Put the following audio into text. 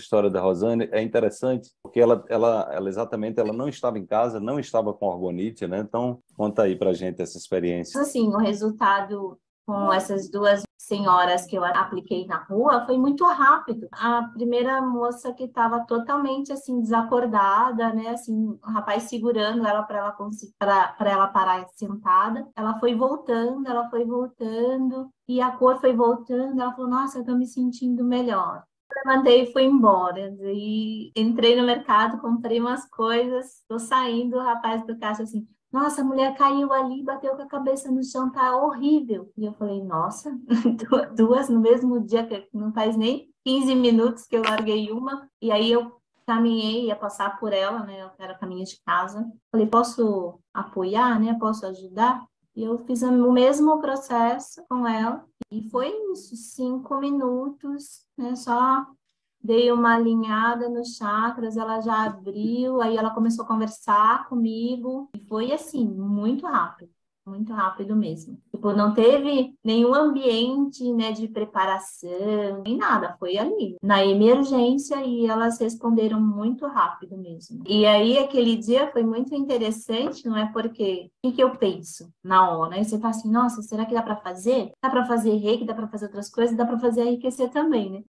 história da Rosane é interessante, porque ela exatamente ela não estava em casa, não estava com orgonite, né? Então, conta aí pra gente essa experiência. Assim, o resultado com essas duas senhoras que eu apliquei na rua foi muito rápido. A primeira moça que estava totalmente assim desacordada, né, assim, o rapaz segurando ela para ela parar sentada. Ela foi voltando e a cor foi voltando. Ela falou: "Nossa, eu tô me sentindo melhor". Levantei e fui embora. E entrei no mercado, comprei umas coisas, tô saindo, o rapaz do caixa assim: "Nossa, a mulher caiu ali, bateu com a cabeça no chão, tá horrível". E eu falei: "Nossa, duas no mesmo dia, que não faz nem 15 minutos que eu larguei uma". E aí eu caminhei, ia passar por ela, né? Era caminho de casa. Falei: "Posso apoiar, né? Posso ajudar?". E eu fiz o mesmo processo com ela. E foi isso, 5 minutos, né? Só dei uma alinhada nos chakras, ela já abriu, aí ela começou a conversar comigo, e foi assim, muito rápido mesmo. Tipo, não teve nenhum ambiente, né, de preparação, nem nada, foi ali, na emergência, e elas responderam muito rápido mesmo. E aí, aquele dia foi muito interessante, não é porque, o que que eu penso na hora, né? Você tá assim: "Nossa, será que dá para fazer? Dá para fazer reiki, dá para fazer outras coisas, dá para fazer enriquecer também, né?".